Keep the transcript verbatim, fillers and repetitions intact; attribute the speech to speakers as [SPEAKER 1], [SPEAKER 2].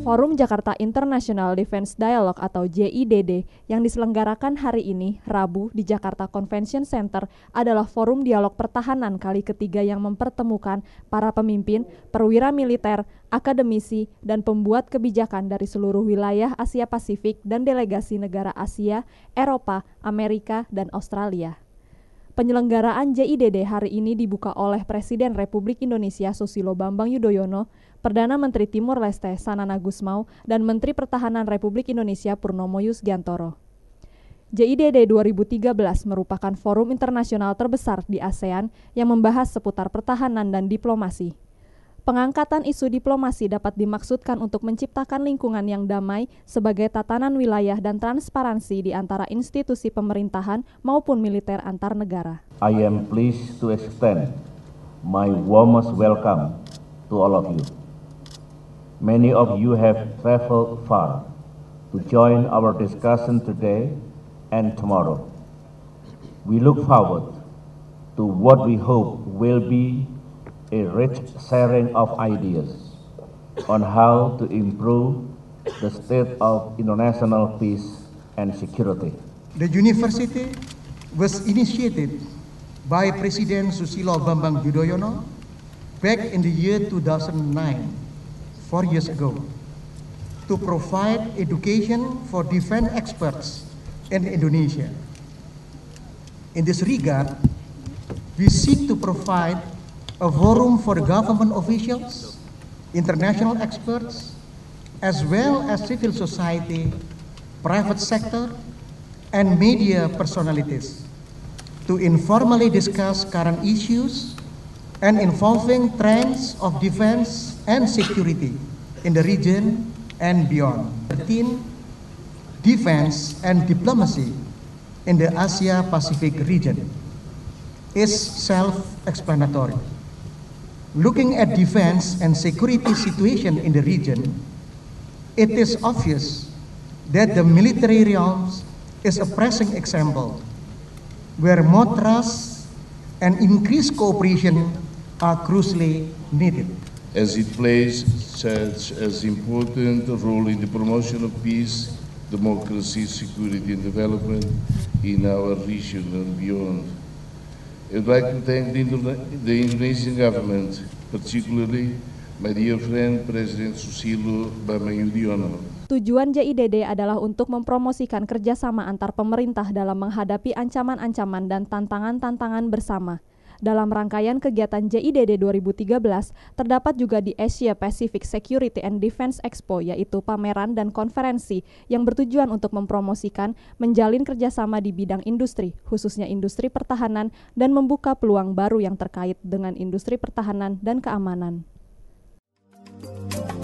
[SPEAKER 1] Forum Jakarta International Defense Dialogue atau J I D D yang diselenggarakan hari ini, Rabu, di Jakarta Convention Center adalah forum dialog pertahanan kali ketiga yang mempertemukan para pemimpin, perwira militer, akademisi, dan pembuat kebijakan dari seluruh wilayah Asia Pasifik dan delegasi negara Asia, Eropa, Amerika, dan Australia. Penyelenggaraan J I D D hari ini dibuka oleh Presiden Republik Indonesia Susilo Bambang Yudhoyono, Perdana Menteri Timor Leste Sanana Gusmao, dan Menteri Pertahanan Republik Indonesia Purnomo Yusgiantoro. J I D D dua ribu tiga belas merupakan forum internasional terbesar di ASEAN yang membahas seputar pertahanan dan diplomasi. Pengangkatan isu diplomasi dapat dimaksudkan untuk menciptakan lingkungan yang damai sebagai tatanan wilayah dan transparansi di antara institusi pemerintahan maupun militer antar negara.
[SPEAKER 2] I am pleased to extend my warmest welcome to all of you. Many of you have traveled far to join our discussion today and tomorrow. We look forward to what we hope will be a rich sharing of ideas on how to improve the state of international peace and security.
[SPEAKER 3] The university was initiated by President Susilo Bambang Yudhoyono back in the year two thousand nine, four years ago, to provide education for defense experts in Indonesia. In this regard, we seek to provide a forum for government officials, international experts, as well as civil society, private sector, and media personalities to informally discuss current issues and involving trends of defense and security in the region and beyond. thirteen Defense and diplomacy in the Asia-Pacific region is self-explanatory. Looking at defense and security situation in the region, it is obvious that the military realm is a pressing example where more trust and increased cooperation are crucially needed.
[SPEAKER 4] As it plays such an important role in the promotion of peace, democracy, security and development in our region and beyond. I would like to thank the, Indo the Indonesian government, particularly my dear friend President Susilo Bambang Yudhoyono.
[SPEAKER 1] Tujuan J I D D adalah untuk mempromosikan kerjasama antar pemerintah dalam menghadapi ancaman-ancaman dan tantangan-tantangan bersama. Dalam rangkaian kegiatan J I D D dua ribu tiga belas, terdapat juga di Asia Pacific Security and Defense Expo, yaitu pameran dan konferensi yang bertujuan untuk mempromosikan, menjalin kerjasama di bidang industri, khususnya industri pertahanan, dan membuka peluang baru yang terkait dengan industri pertahanan dan keamanan.